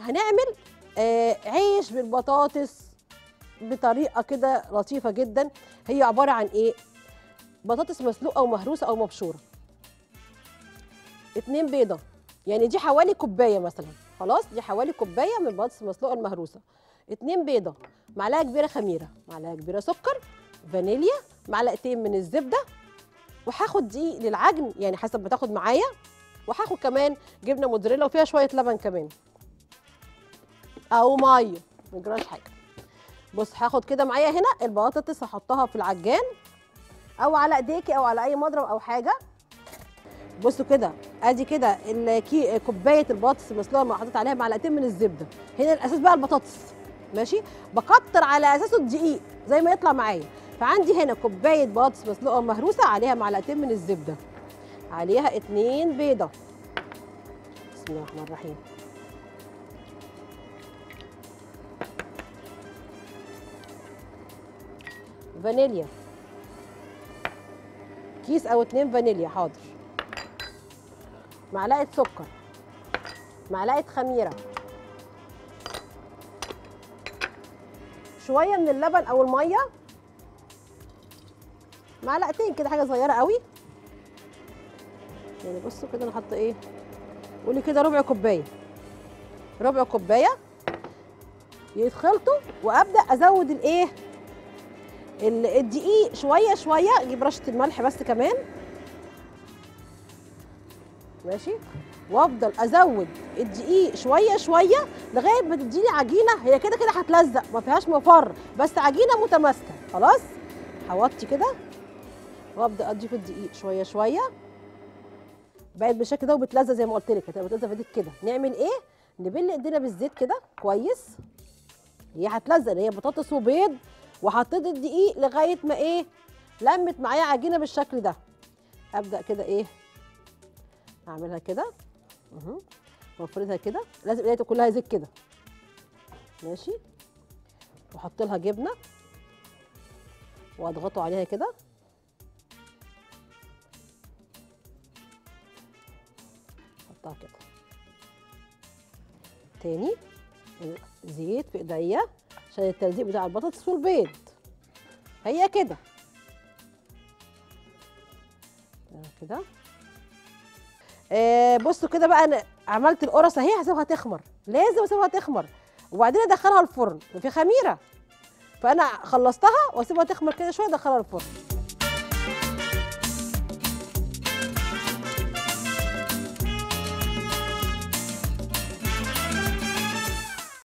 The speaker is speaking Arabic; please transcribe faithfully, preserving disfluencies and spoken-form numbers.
هنعمل آه عيش بالبطاطس بطريقه كده لطيفه جدا. هي عباره عن ايه؟ بطاطس مسلوقه ومهروسه او مبشوره، اتنين بيضه، يعني دي حوالي كوبايه مثلا، خلاص دي حوالي كوبايه من البطاطس المسلوقه المهروسه، اتنين بيضه، معلقه كبيره خميره، معلقه كبيره سكر، فانيليا، معلقتين من الزبده، وهاخد دي للعجن يعني حسب ما تاخد معايا، وهاخد كمان جبنه موتزاريلا وفيها شويه لبن كمان او ميه، ما يجراش حاجه. بص هاخد كده معايا هنا البطاطس، هحطها في العجان او على ايديكي او على اي مضرب او حاجه. بصوا كده، ادي كده الكي كوبايه البطاطس المسلوقه اللي حطيت عليها معلقتين من الزبده. هنا الاساس بقى البطاطس، ماشي، بكتر على اساسه الدقيق زي ما يطلع معايا. فعندي هنا كوبايه بطاطس مسلوقه مهروسه، عليها معلقتين من الزبده، عليها اتنين بيضه، بسم الله الرحمن الرحيم، فانيليا، كيس او اتنين فانيليا، حاضر، معلقه سكر، معلقه خميره، شويه من اللبن او الميه، معلقتين كده حاجه صغيره قوي، يعني بصوا كده انا حاطه ايه، قولي كده ربع كوبايه، ربع كوبايه يتخلطوا، وابدا ازود الايه الدقيق شويه شويه، اجيب رشه الملح بس كمان، ماشي، وافضل ازود الدقيق شويه شويه لغايه ما تديني عجينه، هي كده كده هتلزق ما فيهاش مفر، بس عجينه متماسكه. خلاص هوطي كده وابدا اضيف الدقيق شويه شويه، بقت بالشكل ده وبتلزق زي ما قلت لك، هتبقى بتلزق في ايدك كده. نعمل ايه؟ نبل ايدينا بالزيت كده كويس، هي هتلزق، هي بطاطس وبيض، وحطيت الدقيق لغايه ما ايه لمت معايا عجينه بالشكل ده. ابدا كده ايه اعملها كده، اهو، وافردها كده، لازم ايديا كلها زيت كده، ماشي، واحط لها جبنه واضغطه عليها كده، احطها كده تاني، زيت في ايديا عشان التلزيق بتاع البطاطس والبيض، هي كده كده. آه بصوا كده بقى، انا عملت القرص اهي، هسيبها تخمر، لازم اسيبها تخمر، وبعدين ادخلها الفرن، في خميره، فانا خلصتها واسيبها تخمر كده شويه ادخلها الفرن.